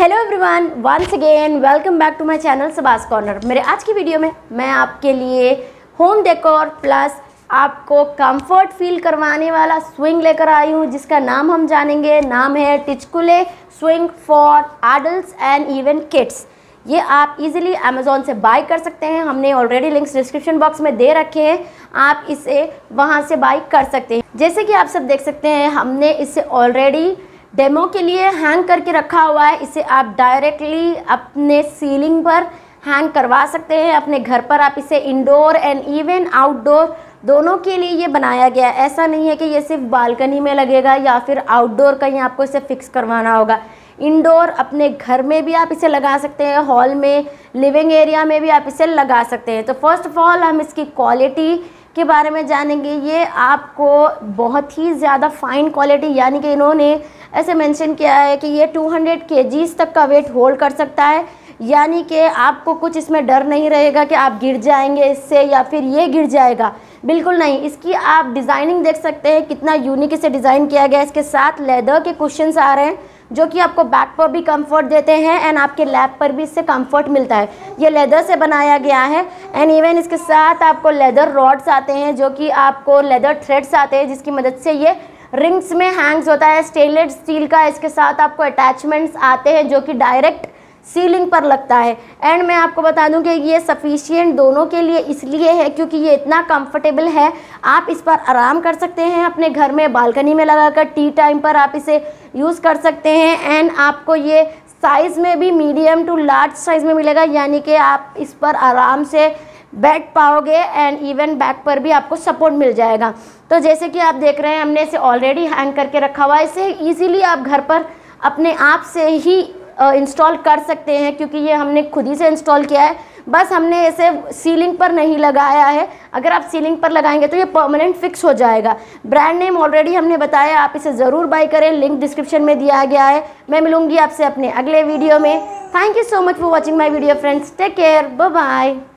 Hello everyone, once again welcome back to my channel Sabas corner. मेरे आज की video में मैं आपके लिए होम डेकोर प्लस आपको कंफर्ट फील करवाने वाला स्विंग लेकर आई हूँ, जिसका नाम हम जानेंगे। नाम है टिचकुले swing for adults and even kids. ये आप इजीली अमेज़ॉन से बाय कर सकते हैं। हमने ऑलरेडी लिंक्स डिस्क्रिप्शन बॉक्स में दे रखे हैं, आप इसे वहाँ से बाय कर सकते हैं। जैसे कि आप सब देख सकते हैं, हमने इसे ऑलरेडी डेमो के लिए हैंग करके रखा हुआ है। इसे आप डायरेक्टली अपने सीलिंग पर हैंग करवा सकते हैं अपने घर पर। आप इसे इंडोर एंड इवन आउटडोर दोनों के लिए ये बनाया गया है। ऐसा नहीं है कि ये सिर्फ बालकनी में लगेगा या फिर आउटडोर कहीं आपको इसे फिक्स करवाना होगा। इंडोर अपने घर में भी आप इसे लगा सकते हैं, हॉल में, लिविंग एरिया में भी आप इसे लगा सकते हैं। तो फर्स्ट ऑफ ऑल हम इसकी क्वालिटी के बारे में जानेंगे। ये आपको बहुत ही ज़्यादा फाइन क्वालिटी, यानी कि इन्होंने ऐसे मेंशन किया है कि ये 200 kgs तक का वेट होल्ड कर सकता है। यानी कि आपको कुछ इसमें डर नहीं रहेगा कि आप गिर जाएंगे इससे या फिर ये गिर जाएगा, बिल्कुल नहीं। इसकी आप डिज़ाइनिंग देख सकते हैं, कितना यूनिक इसे डिज़ाइन किया गया है। इसके साथ लेदर के कुशन्स आ रहे हैं जो कि आपको बैक पर भी कंफर्ट देते हैं एंड आपके लैप पर भी इससे कंफर्ट मिलता है। ये लेदर से बनाया गया है एंड इवन इसके साथ आपको लेदर रॉड्स आते हैं, जो कि आपको लेदर थ्रेड्स आते हैं, जिसकी मदद से ये रिंग्स में हैंग्स होता है। स्टेनलेस स्टील का इसके साथ आपको अटैचमेंट्स आते हैं जो कि डायरेक्ट सीलिंग पर लगता है। एंड मैं आपको बता दूं कि ये सफिशिएंट दोनों के लिए इसलिए है क्योंकि ये इतना कंफर्टेबल है। आप इस पर आराम कर सकते हैं अपने घर में, बालकनी में लगाकर टी टाइम पर आप इसे यूज़ कर सकते हैं। एंड आपको ये साइज़ में भी मीडियम टू लार्ज साइज़ में मिलेगा, यानी कि आप इस पर आराम से बैठ पाओगे एंड इवन बैक पर भी आपको सपोर्ट मिल जाएगा। तो जैसे कि आप देख रहे हैं, हमने इसे ऑलरेडी हैंग करके रखा हुआ है। इसे ईज़िली आप घर पर अपने आप से ही इंस्टॉल कर सकते हैं क्योंकि ये हमने खुद ही से इंस्टॉल किया है। बस हमने इसे सीलिंग पर नहीं लगाया है। अगर आप सीलिंग पर लगाएंगे तो ये परमानेंट फिक्स हो जाएगा। ब्रांड नेम ऑलरेडी हमने बताया, आप इसे ज़रूर बाय करें, लिंक डिस्क्रिप्शन में दिया गया है। मैं मिलूंगी आपसे अपने अगले वीडियो में। Thank you so much for watching my video friends. Take care, bye bye.